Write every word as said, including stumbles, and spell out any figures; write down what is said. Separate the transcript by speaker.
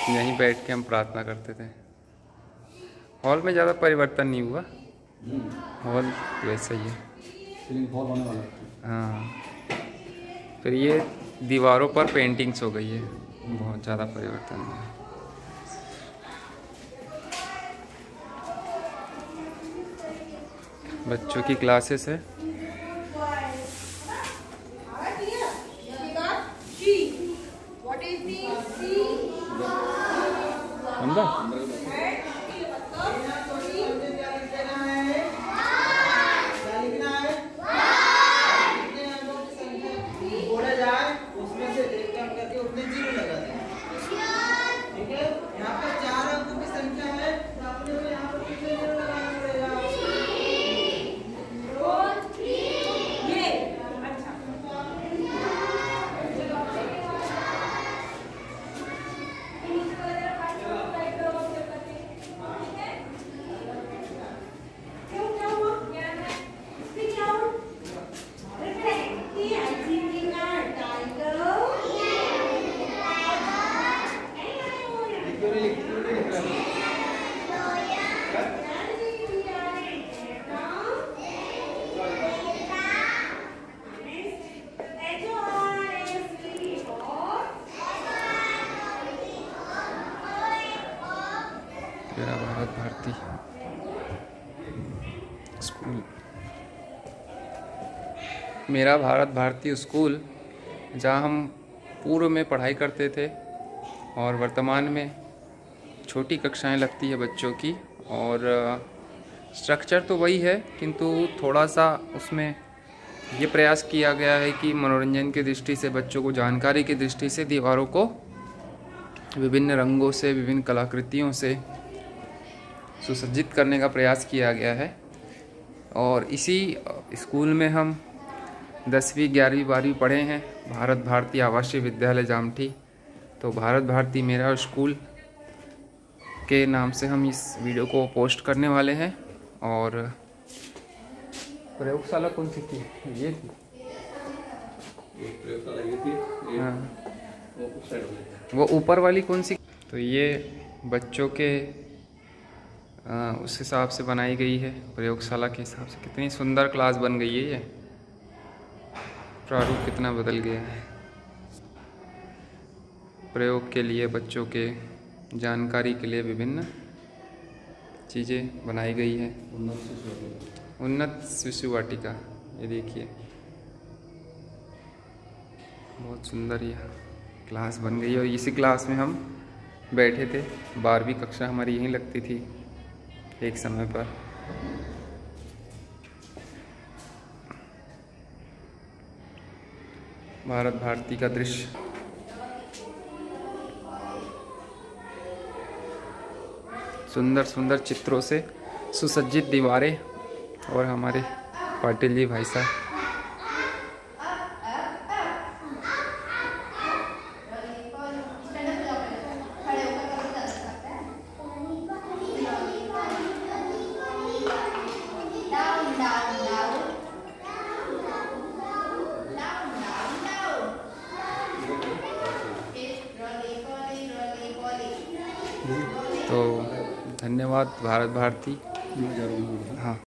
Speaker 1: यहीं बैठ के हम प्रार्थना करते थे। हॉल में ज़्यादा परिवर्तन नहीं हुआ, हॉल वैसा ही है।
Speaker 2: हॉल होने वाला है।
Speaker 1: हाँ, फिर ये दीवारों पर पेंटिंग्स हो गई है, बहुत ज़्यादा परिवर्तन है। बच्चों की क्लासेस है। मेरा भारत भारती स्कूल, मेरा भारत भारती स्कूल जहाँ हम पूर्व में पढ़ाई करते थे और वर्तमान में छोटी कक्षाएं लगती है बच्चों की, और स्ट्रक्चर तो वही है किंतु थोड़ा सा उसमें ये प्रयास किया गया है कि मनोरंजन की दृष्टि से, बच्चों को जानकारी की दृष्टि से दीवारों को विभिन्न रंगों से, विभिन्न कलाकृतियों से सुसज्जित करने का प्रयास किया गया है। और इसी स्कूल में हम दसवीं ग्यारहवीं बारहवीं पढ़े हैं, भारत भारती आवासीय विद्यालय जामठी। तो भारत भारती मेरा स्कूल के नाम से हम इस वीडियो को पोस्ट करने वाले हैं। और प्रयोगशाला कौन सी थी? ये थी,
Speaker 2: प्रयोगशाला ये थी।
Speaker 1: हाँ,
Speaker 2: वो उस साइड वाली,
Speaker 1: वो ऊपर वाली कौन सी? तो ये बच्चों के आ, उस हिसाब से बनाई गई है, प्रयोगशाला के हिसाब से। कितनी सुंदर क्लास बन गई है, ये प्रारूप कितना बदल गया है। प्रयोग के लिए, बच्चों के जानकारी के लिए विभिन्न चीज़ें बनाई गई है। उन्नत शिशु वाटिका, ये देखिए बहुत सुंदर ये क्लास बन गई है। और इसी क्लास में हम बैठे थे, बारहवीं कक्षा हमारी यहीं लगती थी एक समय पर। भारत भारती का दृश्य, सुंदर सुंदर चित्रों से सुसज्जित दीवारें, और हमारे पाटिल जी भाई साहब। तो धन्यवाद भारत भारती। हाँ।